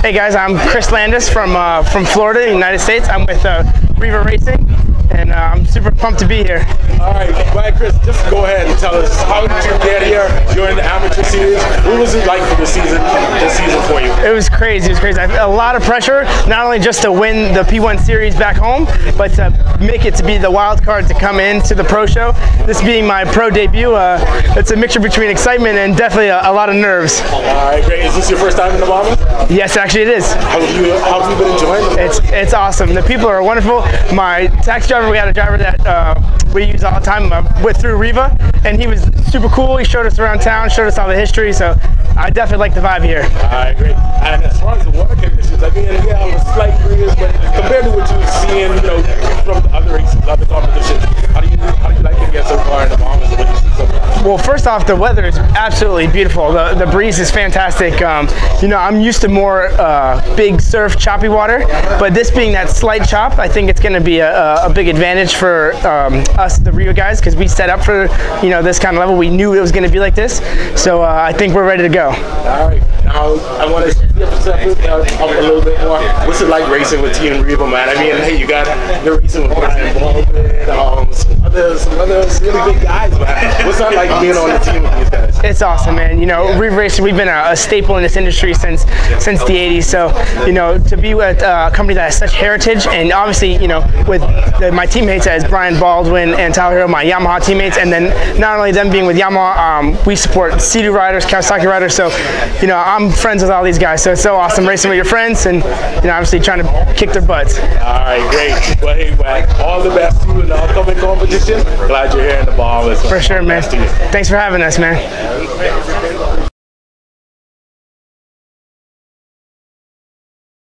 Hey guys, I'm Chris Landis from Florida, United States. I'm with Riva Racing, and I'm super pumped to be here. All right, Chris, just go ahead and tell us how did you get here during the amateur series? What was it like for this season for you? It was crazy. It was crazy. A lot of pressure, not only just to win the P1 series back home, but to make it to be the wild card to come into the pro show. This being my pro debut, it's a mixture between excitement and definitely a lot of nerves. All right, great. Is this your first time in the Bahamas? Yes, actually it is. How have you been enjoying it? It's awesome. The people are wonderful. My taxi driver, we had a driver that we use all the time with through Riva, and he was super cool. He showed us around town, showed us all the history, so I definitely like the vibe here. All right, great. And as far as the water conditions, I mean, yeah, it was slight breeze, but compared to what you're seeing, from the other races, other competitions, how do you like it here so far in the Bahamas? What do you see so far? Well, first off, the weather is absolutely beautiful. The breeze is fantastic. I'm used to more big surf, choppy water, but this being that slight chop, I think it's going to be a big advantage for us, the Riva guys, because we set up for this kind of level. We knew it was going to be like this, so I think we're ready to go. All right. Now I want to step up a little bit more. What's it like racing with Team Riva, man? I mean, hey, you're racing with Brian Baldwin, some other really big guys, man. What's that like being on the team with these guys? It's awesome, man. Riva Racing, we've been a staple in this industry since the 80s. So, to be with a company that has such heritage, and obviously, with my teammates as Brian Baldwin and Tyler Hill, my Yamaha teammates, and then not only them being with Yamaha, we support Sea-Doo riders, Kawasaki riders. So, I'm friends with all these guys. So it's so awesome racing with your friends, and obviously trying to kick their butts. All right, great. Well, hey, man, all the best to you in the upcoming competition. Glad you're here in the Bahamas. For sure, man. Thanks for having us, man.